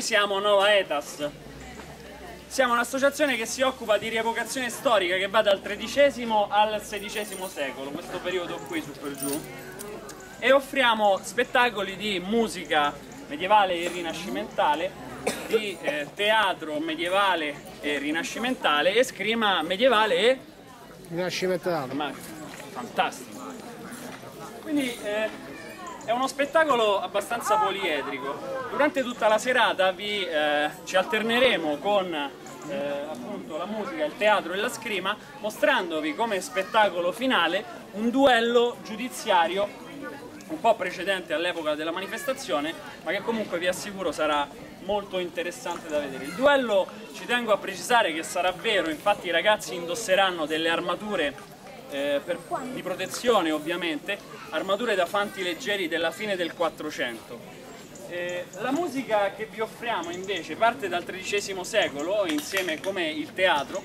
siamo Nova Etas. Siamo un'associazione che si occupa di rievocazione storica che va dal XIII al XVI secolo, questo periodo qui su per giù, e offriamo spettacoli di musica medievale e rinascimentale, di teatro medievale e rinascimentale e scrima medievale e rinascimentale. Ma fantastico! Quindi è uno spettacolo abbastanza poliedrico. Durante tutta la serata ci alterneremo con appunto la musica, il teatro e la scrima, mostrandovi come spettacolo finale un duello giudiziario un po' precedente all'epoca della manifestazione, ma che comunque vi assicuro sarà molto interessante da vedere. Il duello, ci tengo a precisare che sarà vero, infatti i ragazzi indosseranno delle armature di protezione, ovviamente, armature da fanti leggeri della fine del 400. La musica che vi offriamo invece parte dal XIII secolo, insieme come il teatro,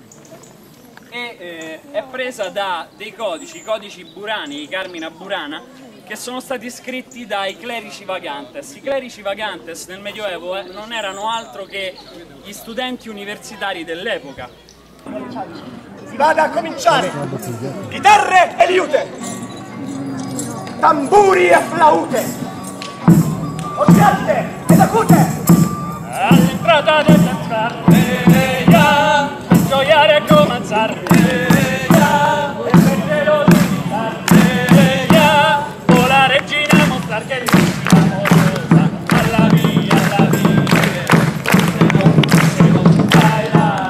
e è presa da dei codici, i codici Burani, i Carmina Burana, che sono stati scritti dai clerici vagantes. I clerici vagantes nel Medioevo non erano altro che gli studenti universitari dell'epoca. Si vada a cominciare! Chitarre e liute! Tamburi e flaute! Occhiate ed acute! All'entrata del danzar, per gioiare e cominciare, e per cielo di la regina mostrar che l'ultima amorosa alla via, se non fai la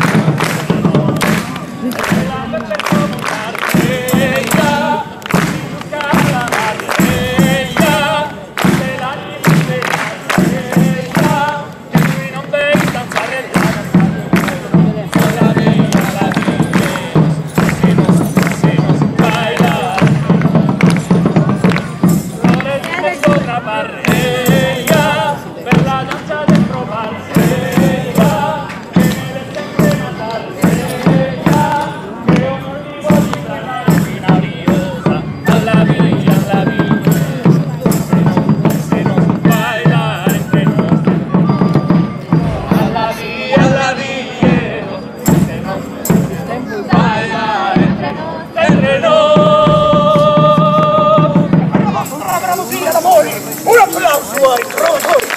per cominciare, buscar la margella, se la libertà, che lui non vedi danzare alla via, se non fai la barrella per la danza del provarella che nelle sempre natarella che un motivo di la regina viosa alla via, se non fai la entre noi alla via, se non fai la entre noi. Un applauso ai promotori!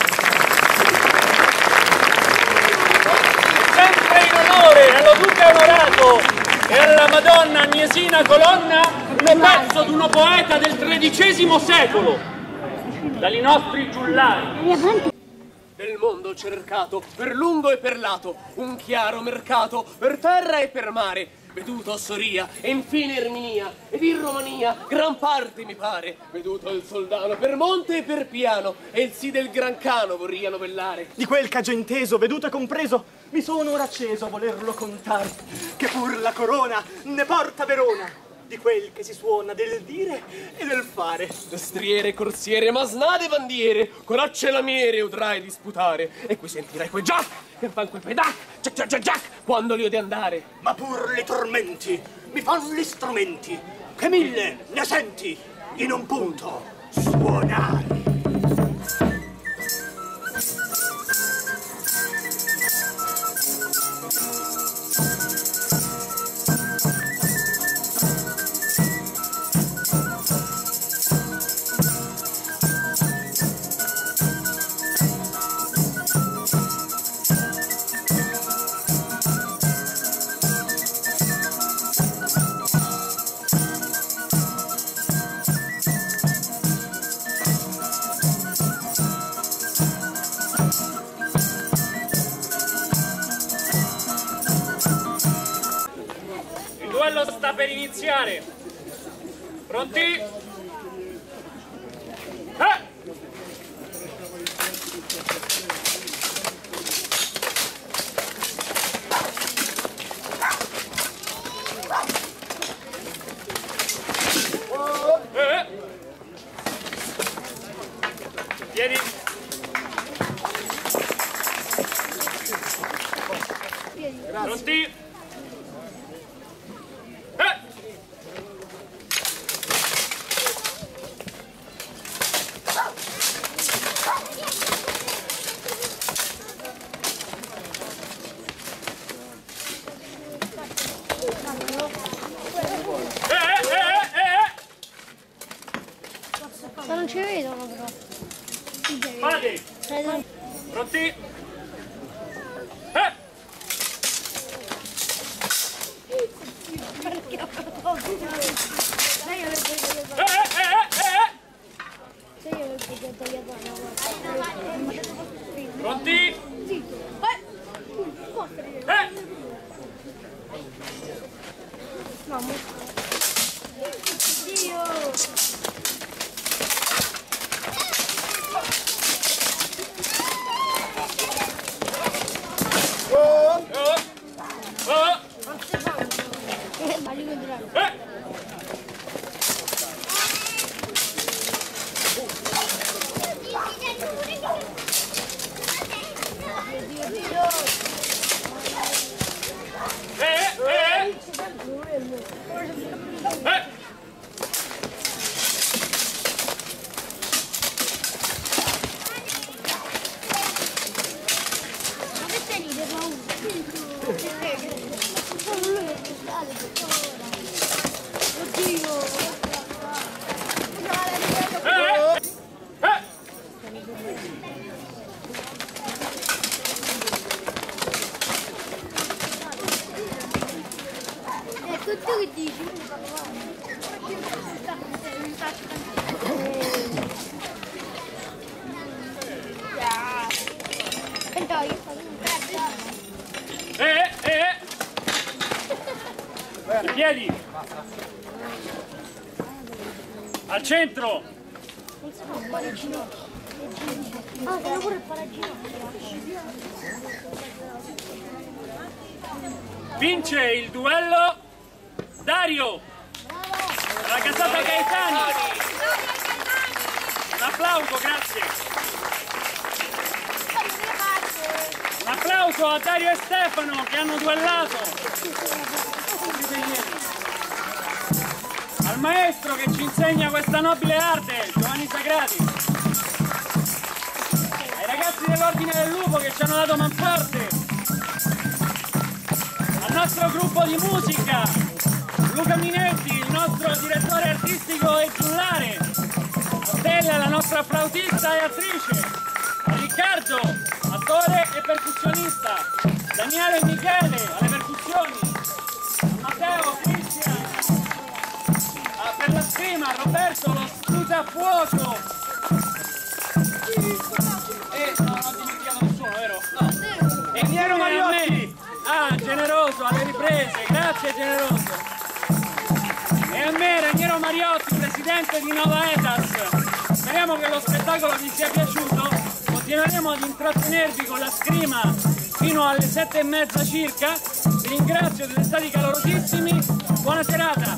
Sempre in onore allo Duca Onorato e alla Madonna Agnesina Colonna, un pezzo di un poeta del XIII secolo, dai nostri giullari. Del mondo cercato, per lungo e per lato, un chiaro mercato, per terra e per mare, veduto Ossoria, e infine Erminia, ed in Romania, gran parte mi pare, veduto il Soldano, per monte e per piano, e il sì del Gran Cano vorria novellare. Di quel che già inteso, veduto e compreso, mi sono ora acceso a volerlo contare, che pur la corona ne porta Verona, di quel che si suona del dire e del fare. Destriere, corsiere, masnade, bandiere, coracce e lamiere udrai disputare, e qui sentirai quei giac, che fan quei pedac, giac, quando li odi andare. Ma pur li tormenti mi fan gli strumenti, che mille ne senti in un punto suonare. Il duello sta per iniziare. Pronti? Piedi. Pronti? Ma non ci vedono però. Pronti? Pronti? Pronti? Mamma. Dio. Tutto che dici? I piedi! Al centro! Ah, devo pure il paraginocchio. Vince il duello Dario! La casata Gaetani! Un applauso, grazie! Un applauso a Dario e Stefano che hanno duellato! Al maestro che ci insegna questa nobile arte, Giovanni Sagrati! Ai ragazzi dell'Ordine del Lupo che ci hanno dato manforte! Al nostro gruppo di musica, Luca Minetti, il nostro direttore artistico e giullare, Stella, la nostra flautista e attrice, a Riccardo, attore e percussionista, Daniele e Michele alle percussioni, a Matteo, Cristian, per la scrima, Roberto, lo sputafuoco, e non ho dimenticato nessuno, vero? No. E Piero Mariotti! Ah, Generoso, alle riprese, grazie Generoso. E a me, Raniero Mariotti, presidente di Nova Etas. Speriamo che lo spettacolo vi sia piaciuto. Continueremo ad intrattenervi con la scrima fino alle 7:30 circa. Vi ringrazio, siete stati calorosissimi. Buona serata.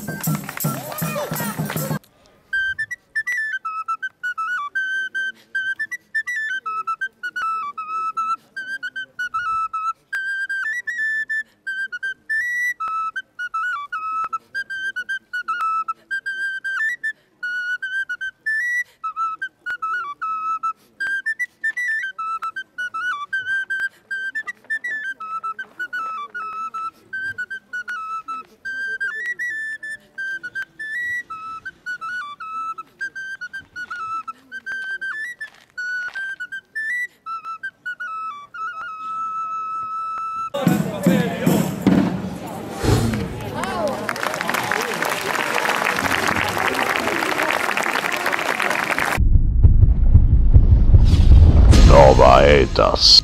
Nova Etas.